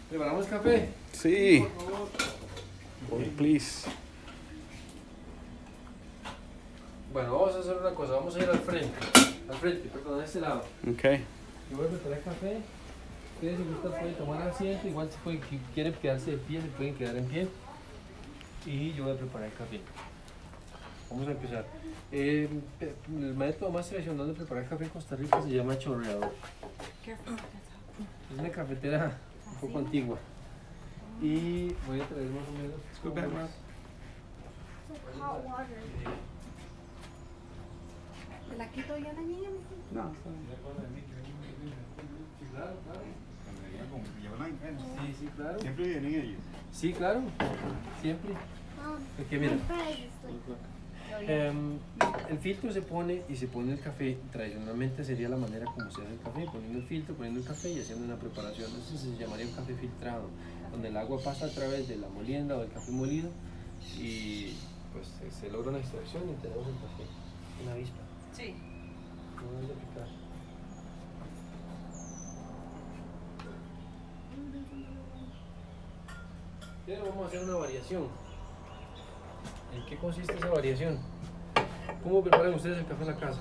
¿Preparamos café? Sí. Por favor. Boy, please. Bueno, vamos a hacer una cosa, vamos a ir al frente, perdón, a este lado. Okay. Yo voy a preparar café. Ustedes si gustan pueden tomar asiento, igual si quieren quedarse de pie, se pueden quedar en pie. Y yo voy a preparar el café. Vamos a empezar. El método más tradicional de preparar café en Costa Rica se llama chorreador. Es una cafetera un poco antigua. Y voy a traer más o menos. Scoot back, Rob. Hot water. ¿Te la quito yo la niña? No. Sí, claro, claro. Sí, Sí, claro. siempre vienen ellos. Sí, claro. Siempre. Porque mira, el filtro se pone y se pone el café. Tradicionalmente sería la manera como se hace el café, poniendo el filtro, poniendo el café y haciendo una preparación. Eso se llamaría un café filtrado, donde el agua pasa a través de la molienda o del café molido y pues se logra una extracción y tenemos el café. Una avispa. Sí. No es de picar. Pero vamos a hacer una variación. ¿En qué consiste esa variación? ¿Cómo preparan ustedes el café en la casa?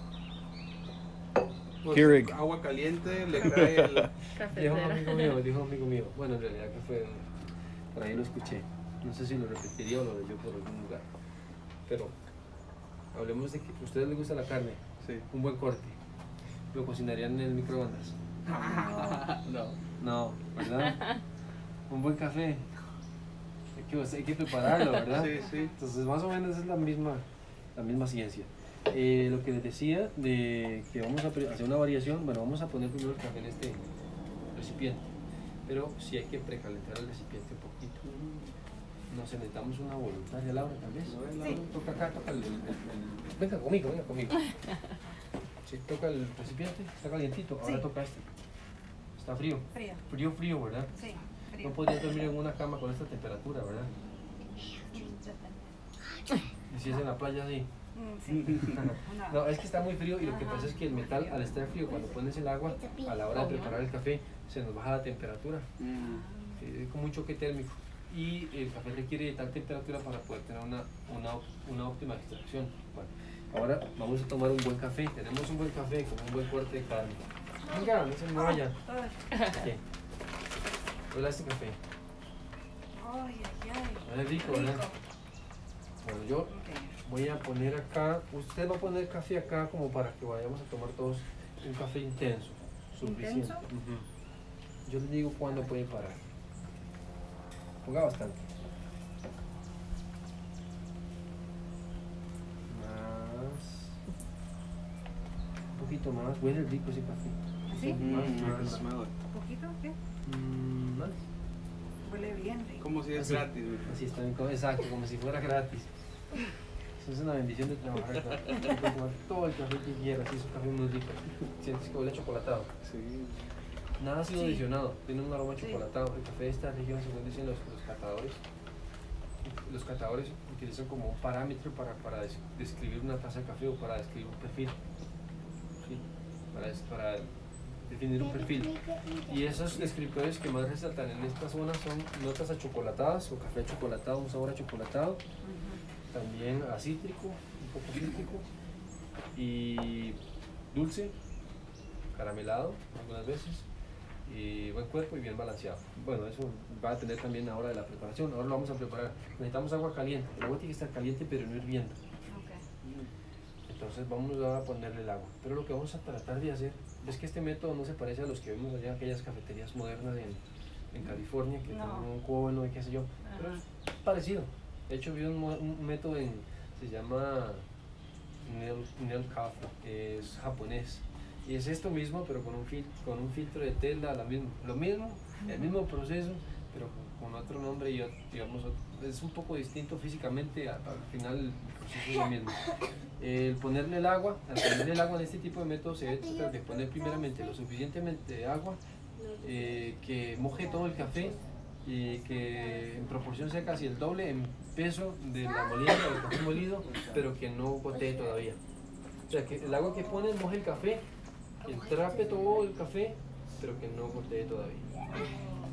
Pues, Keurig. agua caliente, le cae el... Dijo un amigo mío, dijo un amigo mío. Bueno, en realidad que fue, por ahí lo escuché. No sé si lo repetiría o lo leyó por algún lugar. Pero hablemos de que a ustedes les gusta la carne, Sí. un buen corte. ¿Lo cocinarían en el microondas? No. No, ¿verdad? Un buen café. Hay que prepararlo, ¿verdad? Sí, sí. Entonces más o menos es la misma ciencia. Lo que les decía de que vamos a hacer una variación, bueno, vamos a poner primero el café en este recipiente, pero sí hay que precalentar el recipiente un poquito. Nos necesitamos una voluntaria, Laura, tal vez. Sí. Toca acá, toca venga conmigo. Sí, toca el recipiente, está calientito, ahora Sí. toca este. Está frío. Frío. Frío, ¿verdad? Sí. No podrías dormir en una cama con esta temperatura, ¿verdad? Y si es en la playa, sí. Sí. No, es que está muy frío y lo que pasa es que el metal, al estar frío, cuando pones el agua, a la hora de preparar el café, se nos baja la temperatura. Es como un choque térmico. Y el café requiere de tal temperatura para poder tener una óptima extracción. Bueno, ahora vamos a tomar un buen café. Tenemos un buen café con un buen corte de carne. Venga, no se vaya. ¿Qué? Hola, este café. Ay, ay, ay. Es rico, ¿verdad? Bueno, yo voy a poner acá, usted va a poner café acá como para que vayamos a tomar todos un café intenso, suficiente. ¿Intenso? Ujú. Yo les digo cuándo puede parar. Ponga bastante. Más. Un poquito más. Huele rico ese café. ¿Sí? I can smell it. ¿Poquito? ¿Qué? Más. Huele bien rico. Como si es Así. gratis, güey. Así está bien, exacto, como si fuera gratis. Eso es una bendición de trabajar acá. Puedes tomar todo el café que quieras, y es un café muy rico. Sientes que huele a chocolatado. Sí. Nada ha sido Sí. adicionado, tiene un aroma Sí. chocolatado. El café de esta región, según dicen los catadores, los catadores utilizan como un parámetro para describir una taza de café o para describir un perfil. Sí, para definir un perfil. Y esos descriptores que más resaltan en esta zona son notas achocolatadas o café achocolatado, un sabor achocolatado, también a cítrico, un poco cítrico, y dulce, caramelado algunas veces, y buen cuerpo y bien balanceado. Bueno, eso va a tener también ahora de la preparación. Ahora lo vamos a preparar. Necesitamos agua caliente. El agua tiene que estar caliente pero no hirviendo. Entonces vamos a ponerle el agua. Pero lo que vamos a tratar de hacer es que este método no se parece a los que vemos allá en aquellas cafeterías modernas en California que No. tienen un cono y qué sé yo. Pero es parecido. De hecho vi un método se llama Nel Coffee, que es japonés. Y es esto mismo, pero con un filtro de tela, lo mismo, el mismo proceso, pero con otro nombre y digamos, es un poco distinto físicamente, al final el proceso es lo mismo. Al ponerle el agua en este tipo de método se debe tratar de poner primeramente lo suficientemente de agua que moje todo el café y que en proporción sea casi el doble en peso de la molienda del café molido, pero que no gotee todavía. O sea, que el agua que pones moje el café, que entrape todo el café, pero que no gotee todavía. Esa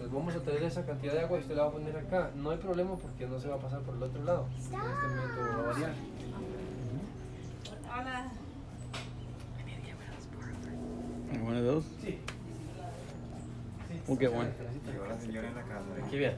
Entonces vamos a traer esa cantidad de agua y usted la va a poner acá. No hay problema porque no se va a pasar por el otro lado. Este método va a variar. Hola. One of those? Sí. We'll get one. Llegó la señora en la casa. Aquí bien.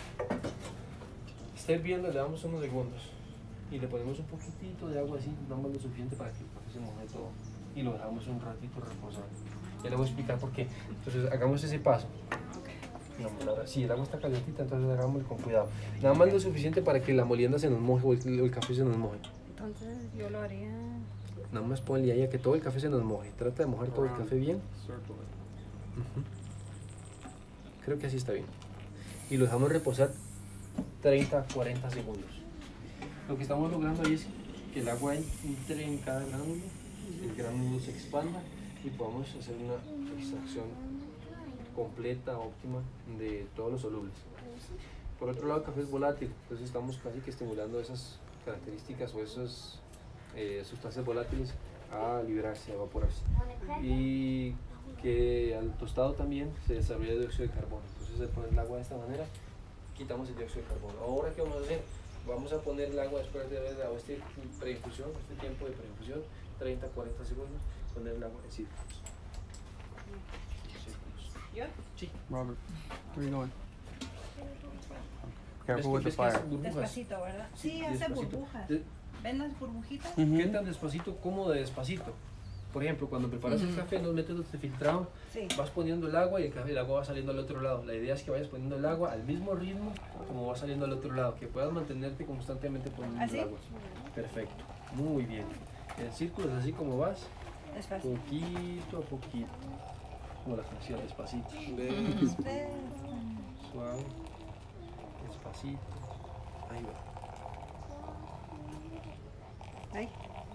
Está hirviendo, le damos unos segundos. Y le ponemos un poquitito de agua así, nada más lo suficiente para que el café se moje todo. Y lo dejamos un ratito reposar. Ya le voy a explicar por qué. Entonces hagamos ese paso. Si el agua está calientita, entonces hagámoslo con cuidado. Nada más lo suficiente para que la molienda se nos moje o el café se nos moje. Entonces yo lo haría. Nada más ponle ahí a que todo el café se nos moje. Trata de mojar todo el café bien. Circle it. Ujú. Creo que así está bien. Y lo dejamos reposar 30 a 40 segundos. Lo que estamos logrando ahí es que el agua entre en cada gránulo, el gránulo se expanda y podamos hacer una extracción completa, óptima de todos los solubles. Por otro lado, el café es volátil, entonces estamos casi que estimulando esas características o esas sustancias volátiles a liberarse, a evaporarse. Y que al tostado también se desarrolla dióxido de carbono. Entonces al poner el agua de esta manera, quitamos el dióxido de carbono. Ahora, ¿qué vamos a hacer? Vamos a poner el agua después de haber dado este tiempo de preinfusión, 30, 40 segundos, poner el agua en círculos. ¿Yo? Sí. Robert, where are you going? ¿Ves Careful with the que hace fire. burbujas? Despacito, ¿verdad? Sí, hace Despacito. burbujas. De- ¿Ven las burbujitas? ¿Qué tan despacito como de despacito? Por ejemplo, cuando preparas el café en los métodos de filtrado, Sí. vas poniendo el agua y el agua va saliendo al otro lado. La idea es que vayas poniendo el agua al mismo ritmo como va saliendo al otro lado, que puedas mantenerte constantemente poniendo ¿Así? el agua. Perfecto, muy bien. En círculos así como vas, Despacito. poquito a poquito, como la canción, despacito, suave, despacito. Ahí va. Ahí.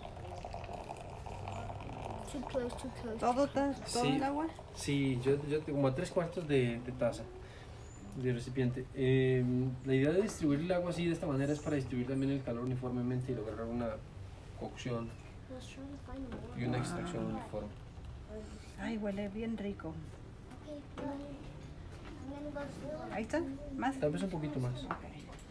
Too close, too close. ¿Todo Sí. el agua? Sí, yo tengo como 3/4 de taza de recipiente. La idea de distribuir el agua así de esta manera es para distribuir también el calor uniformemente y lograr una cocción I was trying to find more. y una extracción uniforme. Ay, huele bien rico. Okay, I'm gonna go slow. ¿Ahí está? ¿Más? Tal vez un poquito más. Ok.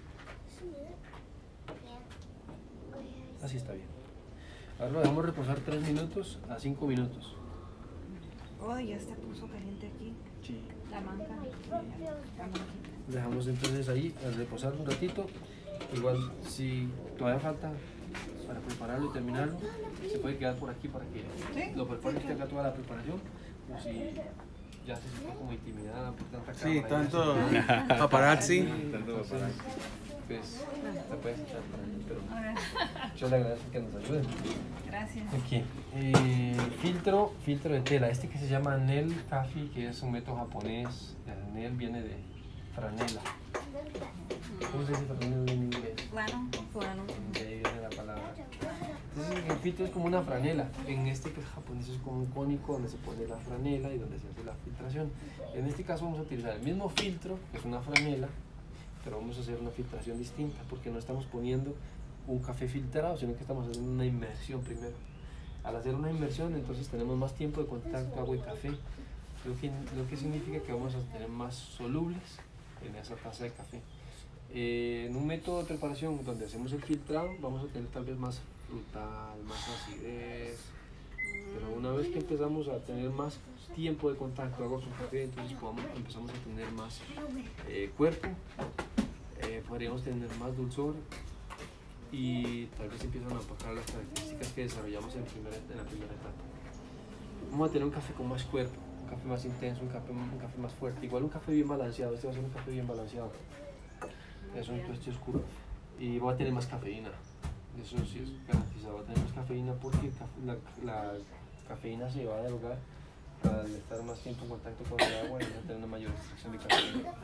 Así está bien. Ahora lo dejamos reposar 3 minutos a 5 minutos. Oh, ya se puso caliente aquí. Sí. La manga. La manguita. Dejamos entonces ahí a reposar un ratito. Igual si todavía falta para prepararlo y terminarlo, se puede quedar por aquí para que Sí, lo prepare sí, usted acá toda la preparación. O si ya se siente como intimidada por tanta Sí, cámara y tanto eso. paparazzi. Entonces, pues te puedes echar por ahí, pero yo le agradezco que nos ayuden. Gracias. Aquí, filtro de tela, este que se llama Nel Kafi, que es un método japonés. El Nel viene de franela. ¿Cómo se dice franela en inglés? Plano. Plano. De ahí viene la palabra. Entonces el filtro es como una franela. En este que es japonés es como un cónico donde se pone la franela y donde se hace la filtración. En este caso vamos a utilizar el mismo filtro, que es una franela, pero vamos a hacer una filtración distinta porque no estamos poniendo un café filtrado, sino que estamos haciendo una inmersión primero. Al hacer una inmersión, entonces tenemos más tiempo de contacto agua y café, lo que significa que vamos a tener más solubles en esa taza de café. En un método de preparación donde hacemos el filtrado, vamos a tener tal vez más frutal, más acidez, pero una vez que empezamos a tener más tiempo de contacto agua con café, entonces empezamos a tener más cuerpo, podríamos tener más dulzor y tal vez empiezan a apagar las características que desarrollamos en la primera etapa. Vamos a tener un café con más cuerpo, un café más intenso, un café más fuerte, igual un café bien balanceado. Este va a ser un café bien balanceado, es un tueste oscuro y va a tener más cafeína, eso sí es garantizado, va a tener más cafeína porque la cafeína se va a derogar al estar más tiempo en contacto con el agua y va a tener una mayor extracción de cafeína.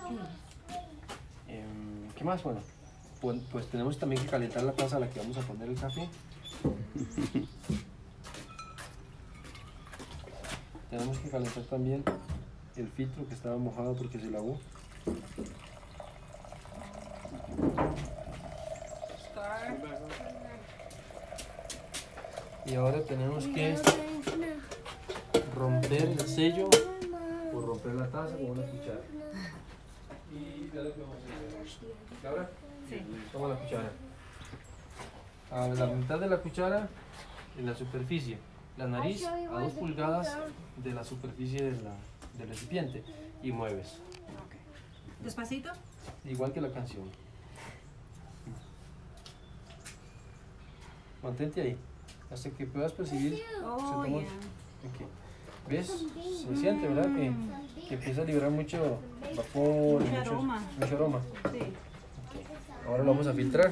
¿Qué más? Bueno, pues tenemos también que calentar la taza a la que vamos a poner el café. Tenemos que calentar también el filtro que estaba mojado porque se lavó. Y ahora tenemos que romper el sello o romper la taza con una cuchara. Y vea lo que vamos a hacer. Laura, Sí. toma la cuchara. A la mitad de la cuchara en la superficie. La nariz a 2 pulgadas de la superficie del recipiente. Y mueves. Ok. ¿Despacito? Igual que la canción. Mantente ahí. Hasta que puedas percibir. Oh, toma- yeah. Ok. ¿Ves? Se siente, ¿verdad? Que empieza a liberar mucho vapor, Mucho aroma. mucho aroma. Sí. Ahora lo vamos a filtrar.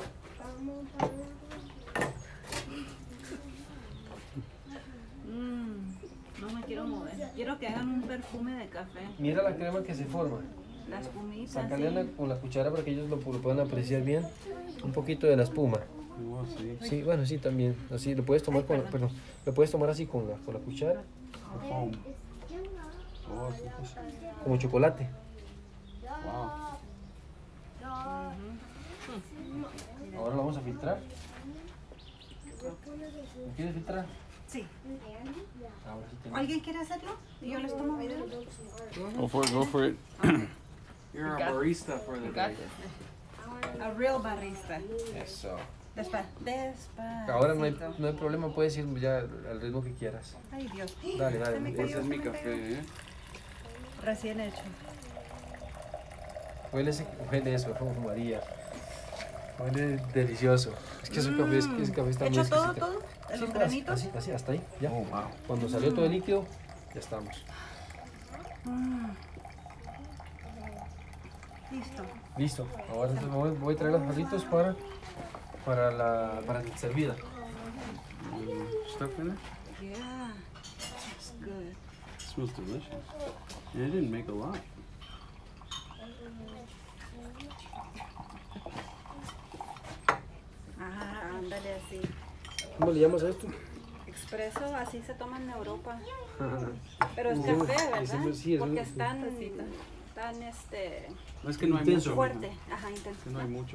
No me quiero mover. Quiero que hagan un perfume de café. Mira la crema que se forma. La espumita. Sacarle Sí. con la cuchara para que ellos lo puedan apreciar bien. Un poquito de la espuma. Oh, sí. Sí, bueno, sí, también. Así lo puedes tomar Ay, con, perdón. lo puedes tomar así con la cuchara, Foam. Oh, sí, sí. como chocolate. Wow. Ahora lo vamos a filtrar. ¿Lo quieres filtrar? Sí. Ahora sí tenemos. ¿Alguien quiere hacerlo? Y yo les tomo video. Go for it, go for it. You're a barista for the day. A real barista. Eso. Despacito. Ahora no hay problema, puedes ir ya al ritmo que quieras. Ay, Dios. Dale, dale. Se me Este cayó, es mi se me cayó. café, ¿eh? Recién hecho. Huele eso, como María. Huele delicioso. Es que ese café, ese café está muy ¿Hecho todo, exquisito. todo? ¿De Sí, los así, granitos? así, hasta ahí, ya. Oh, wow. Cuando salió todo el líquido, ya estamos. Listo. Listo. Ahora entonces voy a traer los jarritos para la servida. Stuff in it? Yeah. It's good. Smells delicious. Yeah, I didn't make a lot. Ah, ándale así. ¿Cómo le llamas a esto? Expreso, así se toma en Europa. Pero es Sí, café, sí, ¿verdad? sí, es Porque un- es tan No, es que no hay Intenso. mucho. fuerte. Ajá, intenso. Es que no hay mucho.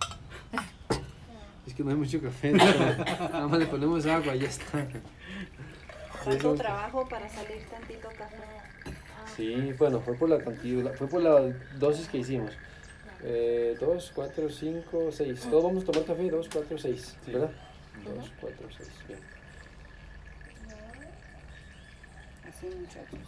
Es que no hay mucho café. Nada más le ponemos agua y ya está. Tanto trabajo para salir tantito café. Sí, bueno, fue por la cantidad, fue por la dosis que hicimos. 2, 4, 5, 6. Todos vamos a tomar café, 2, 4, 6, Sí. ¿verdad? 2, 4, 6, bien. Así, muchachos.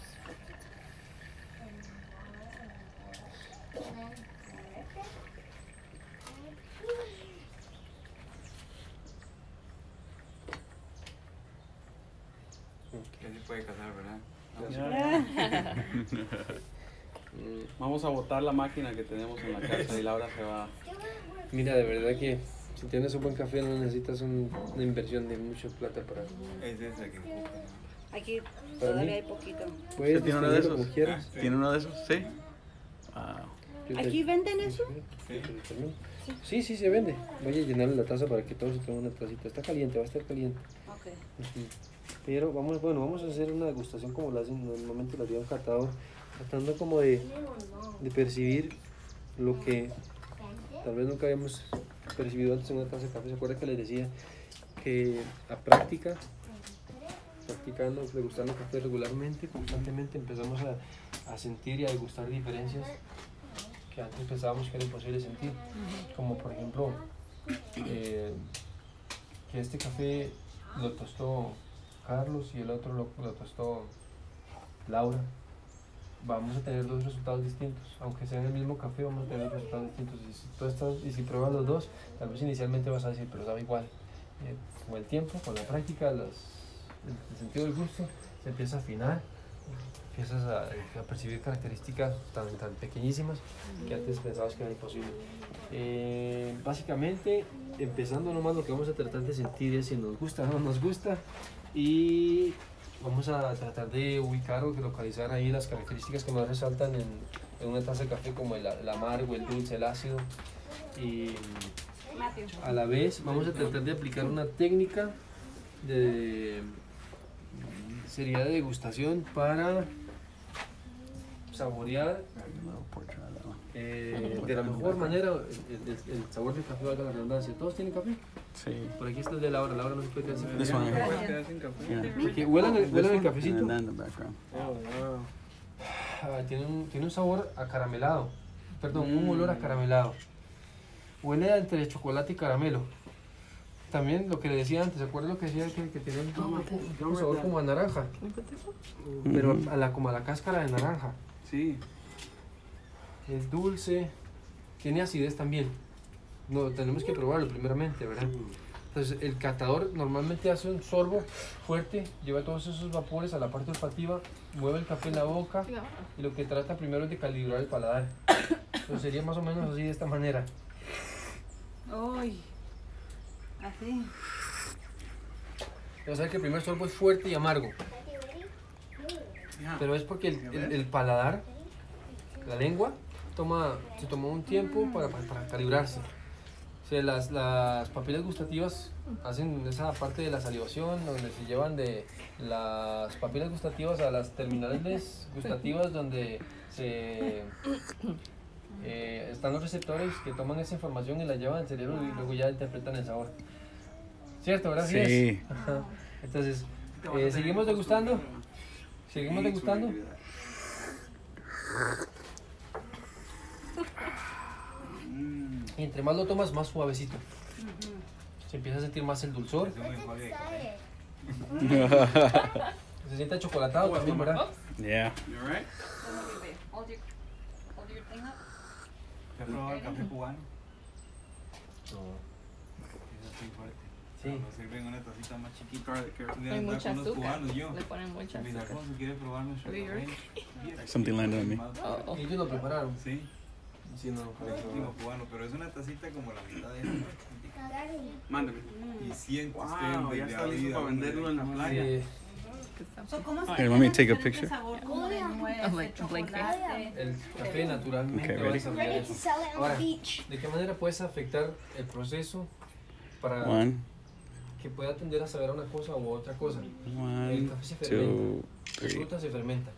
Ya se puede casar, ¿verdad? Vamos a botar la máquina que tenemos en la casa y Laura se va. Mira, de verdad que si tienes un buen café no necesitas una inversión de mucha plata para... Es esa que Aquí Para todavía mí. hay poquito. Puedes ¿Tiene uno de distribuirlo esos? como quieras. ¿Tiene uno de esos? Sí. Wow. Yo te- ¿Aquí venden eso? Sí, sí se vende. Voy a llenarle la taza para que todos se tomen una tacita. Está caliente, va a estar caliente. Ok. Ujú. Pero vamos a hacer una degustación como la hacen normalmente la haría un catador, tratando como de percibir lo que tal vez nunca habíamos percibido antes en una taza de café. ¿Se acuerda que les decía que a práctica, practicando, degustando café regularmente, constantemente empezamos a sentir y a degustar diferencias que antes pensábamos que era imposible sentir? Como por ejemplo, que este café lo tostó Carlos y el otro lo tostó Laura. Vamos a tener dos resultados distintos, aunque sea en el mismo café, vamos a tener dos resultados distintos. Y si pruebas los dos, tal vez inicialmente vas a decir, pero sabe igual. Con el tiempo, con la práctica, el sentido del gusto se empieza a afinar, empiezas a percibir características tan pequeñísimas que antes pensabas que era imposible. Básicamente, empezando nomás, lo que vamos a tratar de sentir es si nos gusta o no nos gusta, y vamos a tratar de ubicar o localizar ahí las características que más resaltan en una taza de café, como el amargo, el dulce, el ácido. Y Matthew. a la vez vamos a tratar de aplicar una técnica sería de degustación para saborear de la mejor manera el sabor del café, valga la redundancia. ¿Todos tienen café? Sí. Por aquí está el de Laura. Laura no se puede quedar sin This café. one. Gracias. Yeah. Porque huelan el This one, cafecito. and then in the background. Oh, wow. tiene un sabor acaramelado. Perdón, un olor acaramelado. Huele entre chocolate y caramelo. También lo que le decía antes, ¿se acuerda lo que decía que tiene un sabor como a naranja? Pero como a la cáscara de naranja. Sí. Es dulce, tiene acidez también. No, tenemos que probarlo primeramente, ¿verdad? Entonces el catador normalmente hace un sorbo fuerte, lleva todos esos vapores a la parte olfativa, mueve el café en la boca y lo que trata primero es de calibrar el paladar. Entonces sería más o menos así, de esta manera. Uy, así. O sea que el primer sorbo es fuerte y amargo, pero es porque el paladar, la lengua, se tomó un tiempo para calibrarse. O sea, las papilas gustativas hacen esa parte de la salivación, donde se llevan de las papilas gustativas a las terminales gustativas, donde están los receptores que toman esa información y la llevan al cerebro y luego ya interpretan el sabor. ¿Cierto? Gracias. Sí. Ajá. Entonces, ¿seguimos degustando? ¿Seguimos degustando? Y entre más lo tomas, más suavecito. Se empieza a sentir más el dulzor. Se siente chocolatado también, ¿verdad? Yeah. You alright? Hold your thing up. ¿Te has probado el café cubano? No. Es así fuerte. Sí. Lo sirven en una tacita más chiquita que Hay mucha con los azúcar. cubanos yo. Le ponen mucha Mis azúcar. Alfonso quiere probar nuestro Are you café. Something landed on me. Oh. Ellos lo prepararon. Sí, Sí, no, digo cubano, pero es una tacita como la mitad de esta. Mándame. Y siente Wow, usted ya está listo para venderlo en la playa. So, ¿cómo se Here, let me take a llama picture. ese sabor como de nuez, Oh, like de blank chocolate? El café naturalmente Okay, va a ready? desarrollar Ready to eso. sell it on Ahora, the beach. ¿de qué manera puedes afectar el proceso para One, que pueda tender a saber a una cosa u otra cosa? El one, café se fermenta, 2, la 3. fruta se fermenta.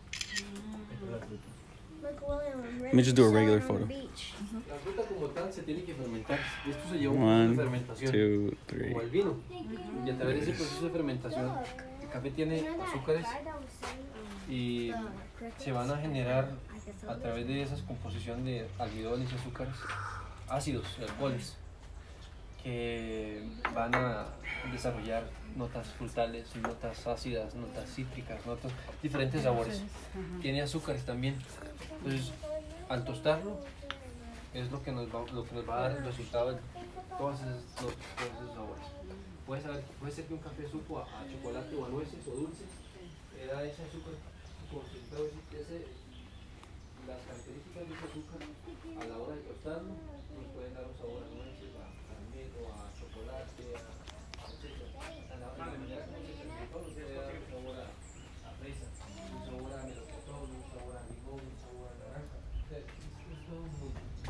Look, William, I'm ready me just to do a sell regular it on the photo. beach. La fruta como tal se tiene que fermentar. Y esto se lleva un proceso de One, fermentación, 2, 3. como el vino. Y a través de ese proceso de fermentación, el café tiene azúcares y se van a generar a través de esa composición de almidones y azúcares, ácidos y alcoholes, que van a desarrollar notas frutales, notas ácidas, notas cítricas, notas diferentes sabores. Tiene azúcares también. Entonces, al tostarlo, es lo que nos va a dar el resultado de todos esos sabores. Puede ser que un café supo a chocolate o a nueces o dulce, era ese azúcar, como si fuera las características de ese azúcar a la hora de tostarlo nos pueden dar un sabor a nueces, a caramelo, a chocolate, etc. A la manera como se fermentó nos puede dar un sabor a fresa, un sabor a melocotón, un sabor a limón, un sabor a naranja. O sea, es todo muy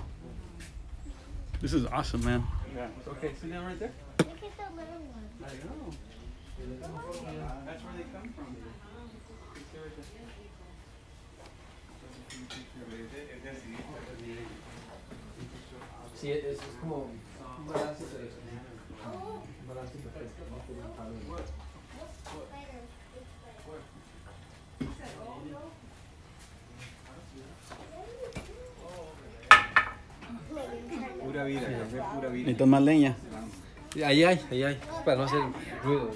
This is awesome, man. Yeah. Okay, sit down right there. Look at the little one. I know. That's where they come from. sí, es como un balance perfecto. Un balance perfecto. Pura vida, café pura vida. Necesitas más leña. Ahí hay, para no hacer ruido.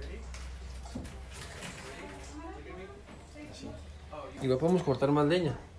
Igual podemos cortar más leña.